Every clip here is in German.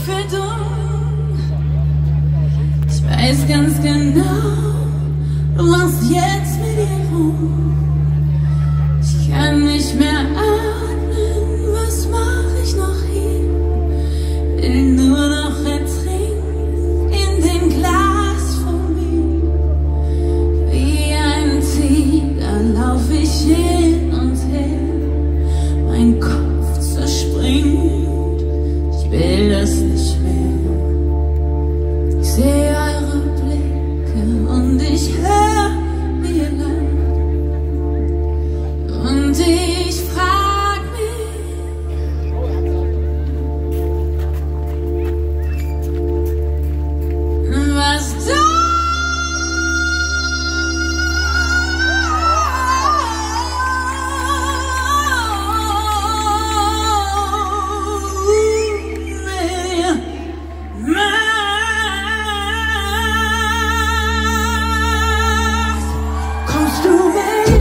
für dumm. Ich weiß ganz genau, du machst jetzt mit ihr rum. Ich kann nicht mehr atmen, was mach ich noch hier? Will nur noch ertrinken in dem Glas von mir. Wie ein Tiger lauf ich hin und her, mein Kopf zerspringt, ich will das nicht mehr. Ich sehe eure Blicke und ich höre, wie ihr lacht. Und ich frag mich, was du mir machst. Kommst du mit?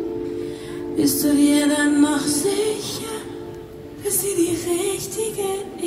Bist du dir dann noch sicher, dass sie die richtige